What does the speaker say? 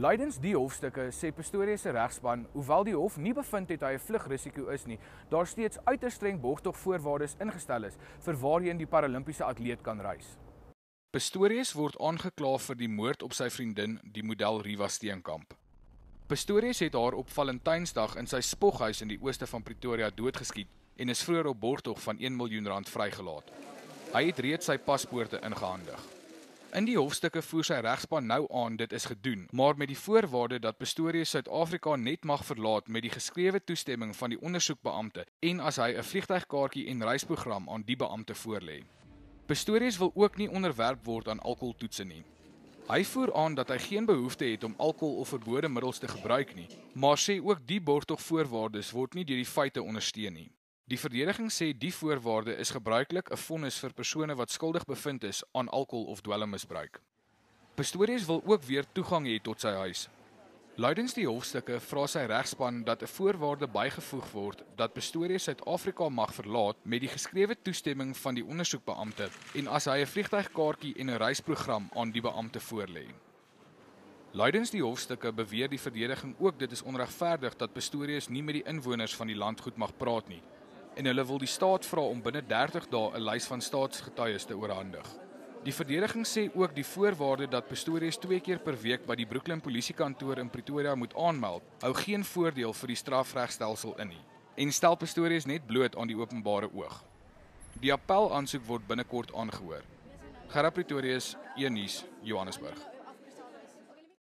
Lydens die hofstukke sê Pistorius se regspan, hoewel die hof nie bevind het hy 'n vlugrisiko is nie, daar steeds uiters streng borgtogvoorwaardes ingestel is vir waarheen die paralimpiese atleet kan reis. Pistorius word aangekla vir die moord op sy vriendin, die model Riva Steenkamp. Pistorius het haar op Valentynsdag in sy spoghuis in die ooste van Pretoria doodgeskiet en is vroeër op borgtog van R1 miljoen vrygelaat. Hy het reeds sy paspoorte ingehandig. In die hofstukke voer sy regspan nou aan dit is gedoen, maar met die voorwaarde dat Pistorius Suid-Afrika net mag verlaat met die geskrewe toestemming van die ondersoekbeampte en as hy 'n vliegtuigkaartjie en reisprogram aan die beampte voorlê. Pistorius wil ook nie onderwerp word aan alkoholtoetse nie. Hy voer aan dat hy geen behoefte het om alkohol of verbode middels te gebruik nie, maar sê ook die borgtogvoorwaardes word nie deur die feite ondersteun nie. Die verdediging sê die voorwaarde is gebruiklik 'n vonnis vir persone wat skuldig bevind is aan alkohol of dwelmmisbruik. Pistorius wil ook weer toegang hê tot sy huis. Lydens die hofstukke vra sy regspan dat 'n voorwaarde bygevoeg word dat Pistorius Suid-Afrika mag verlaat met die geskrewe toestemming van die ondersoekbeampte en as hy 'n vliegtuigkaartjie en 'n reisprogram aan die beampte voorlê. Lydens die hofstukke beweer die verdediging ook dit is onregverdig dat Pistorius nie met die inwoners van die landgoed mag praat nie en hulle wil die staat vra om binne 30 dae 'n lys van staatsgetuies te oorhandig. Die verdediging sê ook die voorwaarde dat Pistorius 2 keer per week by die Brooklyn Polisiekantoor in Pretoria moet aanmeld, hou geen voordeel vir die strafregstelsel in nie en stel Pistorius net bloot aan die openbare oog. Die appelaansoek word binnekort aangehoor. Gerard Pretorius, E-nuus, Johannesburg.